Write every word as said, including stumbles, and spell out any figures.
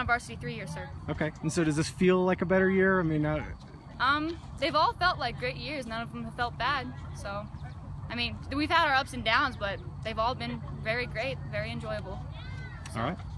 on varsity three years, sir. Okay. And so does this feel like a better year? I mean, uh... um, they've all felt like great years. None of them have felt bad. So, I mean, we've had our ups and downs, but they've all been very great, very enjoyable. So. All right.